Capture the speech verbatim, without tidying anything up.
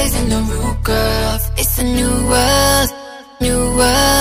in the roof, girl. It's a new world, new world.